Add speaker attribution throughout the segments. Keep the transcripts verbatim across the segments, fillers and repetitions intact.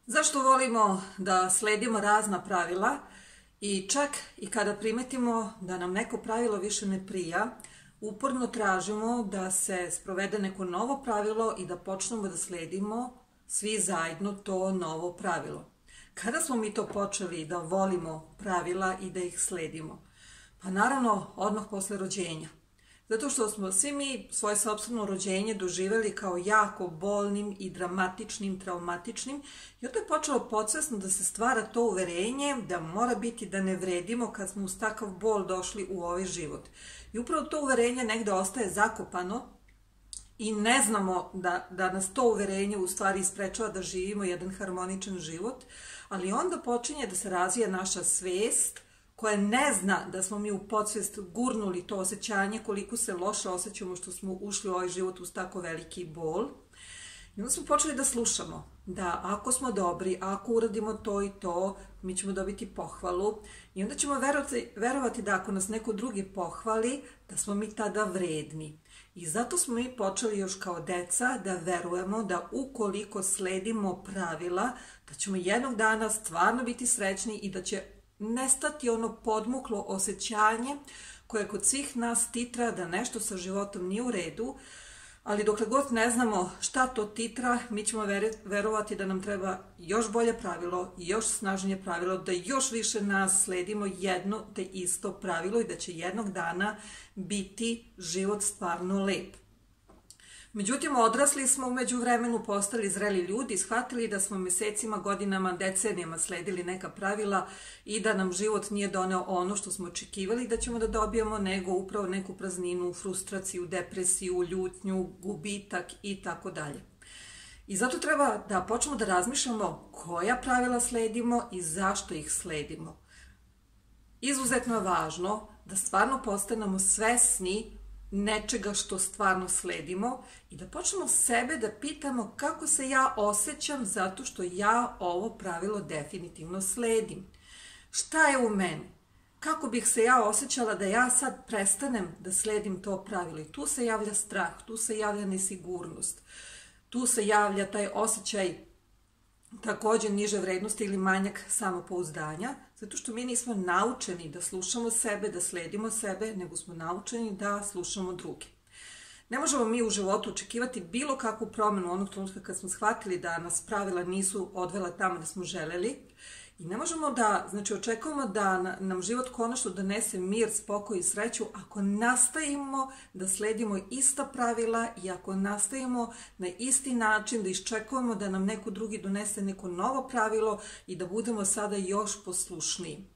Speaker 1: Zašto volimo da sledimo razna pravila i čak i kada primetimo da nam neko pravilo više ne prija, uporno tražimo da se sprovede neko novo pravilo i da počnemo da sledimo svi zajedno to novo pravilo. Kada smo mi to počeli da volimo pravila i da ih sledimo? Pa naravno odmah posle rođenja. Zato što smo svi mi svoje sopstveno rođenje doživjeli kao jako bolnim i dramatičnim, traumatičnim i onda je počelo podsvesno da se stvara to uverenje da mora biti da ne vredimo kad smo uz takav bol došli u ovaj život. I upravo to uverenje negde ostaje zakopano i ne znamo da, da nas to uverenje u stvari isprečava da živimo jedan harmoničan život, ali onda počinje da se razvija naša svest koja ne zna da smo mi u podsvest gurnuli to osjećanje koliko se loše osjećamo što smo ušli u ovaj život uz tako veliki bol. I onda smo počeli da slušamo da ako smo dobri, ako uradimo to i to, mi ćemo dobiti pohvalu i onda ćemo verovati, verovati da ako nas neko drugi pohvali, da smo mi tada vredni. I zato smo mi počeli još kao deca da verujemo da ukoliko sledimo pravila, da ćemo jednog dana stvarno biti srećni i da će nestati ono podmuklo osjećanje koje kod svih nas titra da nešto sa životom nije u redu, ali dokle god ne znamo šta to titra, mi ćemo verovati da nam treba još bolje pravilo, još snažnije pravilo, da još više nas sledimo jedno te isto pravilo i da će jednog dana biti život stvarno lep. Međutim, odrasli smo, u međuvremenu postali zreli ljudi, shvatili da smo mesecima, godinama, decenijama sledili neka pravila i da nam život nije doneo ono što smo očekivali da ćemo da dobijemo, nego upravo neku prazninu, frustraciju, depresiju, ljutnju, gubitak i tako dalje. I zato treba da počnemo da razmišljamo koja pravila sledimo i zašto ih sledimo. Izuzetno je važno da stvarno postanemo svesni nečega što stvarno sledimo i da počnemo sebe da pitamo kako se ja osjećam zato što ja ovo pravilo definitivno sledim. Šta je u meni? Kako bih se ja osjećala da ja sad prestanem da sledim to pravilo? I tu se javlja strah, tu se javlja nesigurnost, tu se javlja taj osjećaj također niže vrednosti ili manjak samopouzdanja, zato što mi nismo naučeni da slušamo sebe, da sledimo sebe, nego smo naučeni da slušamo druge. Ne možemo mi u životu očekivati bilo kakvu promjenu onog trenutka kad smo shvatili da nas pravila nisu odvela tamo da smo želeli i ne možemo da, znači očekujemo da nam život konačno donese mir, spokoj i sreću ako nastavimo da sledimo ista pravila i ako nastavimo na isti način da iščekujemo da nam neko drugi donese neko novo pravilo i da budemo sada još poslušniji.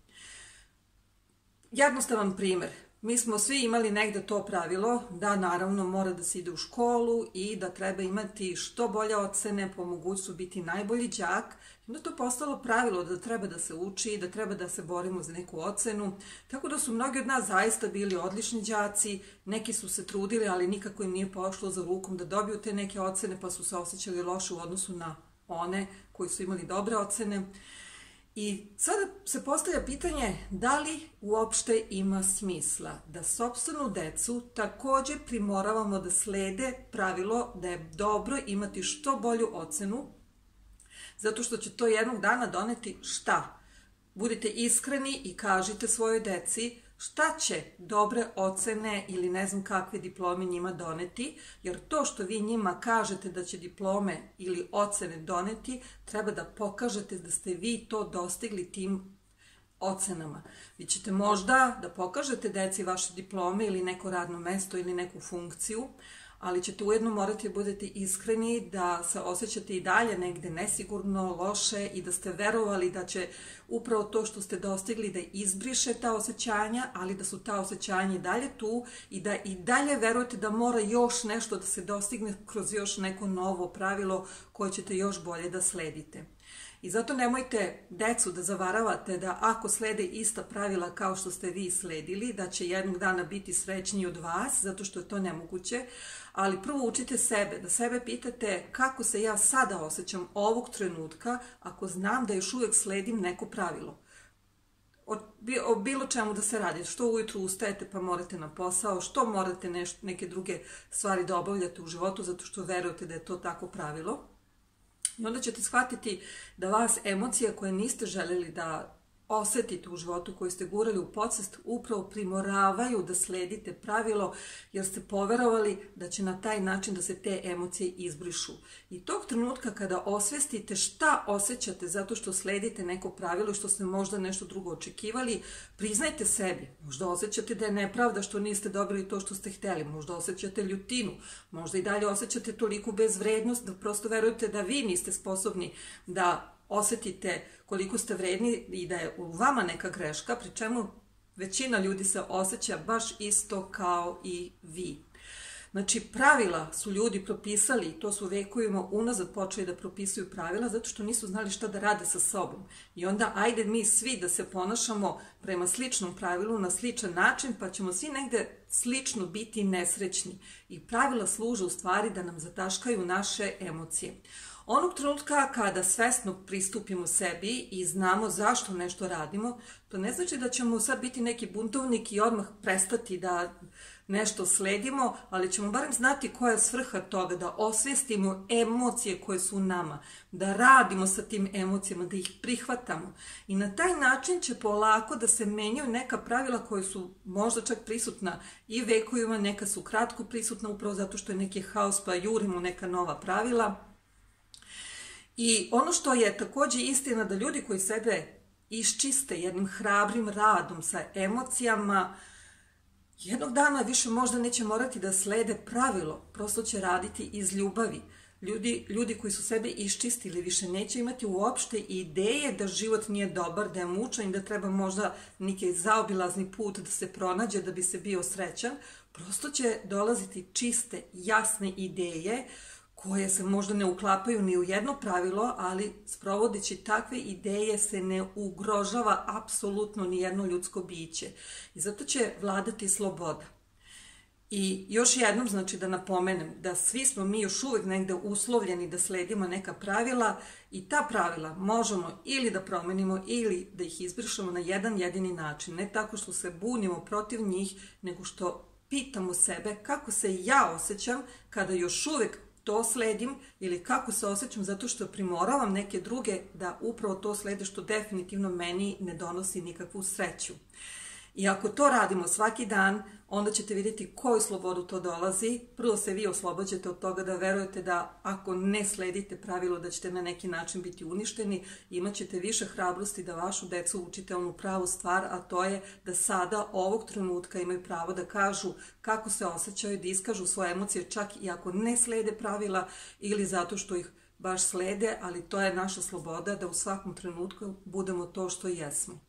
Speaker 1: Jednostavan primjer. Mi smo svi imali negde to pravilo da naravno mora da se ide u školu i da treba imati što bolje ocene, po mogućstvu biti najbolji đak. I onda to postalo pravilo da treba da se uči, da treba da se borimo za neku ocenu. Tako da su mnogi od nas zaista bili odlični đaci, neki su se trudili, ali nikako im nije pošlo za rukom da dobiju te neke ocene, pa su se osjećali loše u odnosu na one koji su imali dobre ocene. I sada se postavlja pitanje da li uopšte ima smisla da sopstvenu decu također primoravamo da slede pravilo da je dobro imati što bolju ocenu, zato što će to jednog dana doneti šta? Budite iskreni i kažite svojoj deci šta će dobre ocene ili ne znam kakve diplome njima doneti, jer to što vi njima kažete da će diplome ili ocene doneti, treba da pokažete da ste vi to dostigli tim ocenama. Vi ćete možda da pokažete deci vaše diplome ili neko radno mesto ili neku funkciju, ali ćete ujedno morati da budete iskreni, da se osjećate i dalje negde nesigurno, loše i da ste verovali da će upravo to što ste dostigli da izbriše ta osjećanja, ali da su ta osjećanja i dalje tu i da i dalje verujete da mora još nešto da se dostigne kroz još neko novo pravilo koje ćete još bolje da sledite. I zato nemojte decu da zavaravate da ako slede ista pravila kao što ste vi sledili, da će jednog dana biti srećniji od vas, zato što je to nemoguće, ali prvo učite sebe, da sebe pitate kako se ja sada osjećam ovog trenutka ako znam da još uvijek sledim neko pravilo. O bilo čemu da se radi, što ujutru ustajete pa morate na posao, što morate neke druge stvari da obavljate u životu zato što verujete da je to tako pravilo. I onda ćete shvatiti da vas emocije koje niste željeli da osetite u životu, koji ste gurali u podsvest, upravo primoravaju da sledite pravilo, jer ste poverovali da će na taj način da se te emocije izbrišu. I tog trenutka kada osvestite šta osjećate zato što sledite neko pravilo, što ste možda nešto drugo očekivali, priznajte sebi. Možda osjećate da je nepravda što niste dobili to što ste htjeli, možda osjećate ljutinu, možda i dalje osjećate toliku bezvrednost da prosto verujete da vi niste sposobni da osjetite koliko ste vredni i da je u vama neka greška, pri čemu većina ljudi se osjeća baš isto kao i vi. Znači, pravila su ljudi propisali, to su vekovima unazad počeli da propisuju pravila, zato što nisu znali šta da rade sa sobom. I onda, ajde mi svi da se ponašamo prema sličnom pravilu, na sličan način, pa ćemo svi negde slično biti nesrećni. I pravila služe u stvari da nam zataškaju naše emocije. Onog trenutka kada svesno pristupimo sebi i znamo zašto nešto radimo, to ne znači da ćemo sad biti neki buntovnik i odmah prestati da nešto sledimo, ali ćemo barem znati koja je svrha toga, da osvijestimo emocije koje su u nama, da radimo sa tim emocijama, da ih prihvatamo. I na taj način će polako da se menjaju neka pravila koje su možda čak prisutna i vekovima, neka su kratko prisutna upravo zato što je neki haos pa jurimo neka nova pravila. I ono što je također istina da ljudi koji sebe iščiste jednim hrabrim radom sa emocijama, jednog dana više možda neće morati da slede pravilo, prosto će raditi iz ljubavi. Ljudi, ljudi koji su sebe iščistili više neće imati uopšte ideje da život nije dobar, da je mučan i da treba možda neki zaobilazni put da se pronađe da bi se bio srećan. Prosto će dolaziti čiste, jasne ideje koje se možda ne uklapaju ni u jedno pravilo, ali sprovodeći takve ideje se ne ugrožava apsolutno ni jedno ljudsko biće. I zato će vladati sloboda. I još jednom, znači da napomenem da svi smo mi još uvijek negde uslovljeni da sledimo neka pravila i ta pravila možemo ili da promenimo ili da ih izbrišemo na jedan jedini način. Ne tako što se bunimo protiv njih, nego što pitamo sebe kako se ja osjećam kada još uvijek to sledim ili kako se osjećam zato što primoravam neke druge da upravo to slede što definitivno meni ne donosi nikakvu sreću. I ako to radimo svaki dan, onda ćete vidjeti koju slobodu to dolazi. Prvo se vi oslobađate od toga da verujete da ako ne sledite pravilo da ćete na neki način biti uništeni, imat ćete više hrabrosti da vašu decu učite onu pravu stvar, a to je da sada, ovog trenutka, imaju pravo da kažu kako se osjećaju, da iskažu svoje emocije čak i ako ne slede pravila ili zato što ih baš slede, ali to je naša sloboda da u svakom trenutku budemo to što jesmo.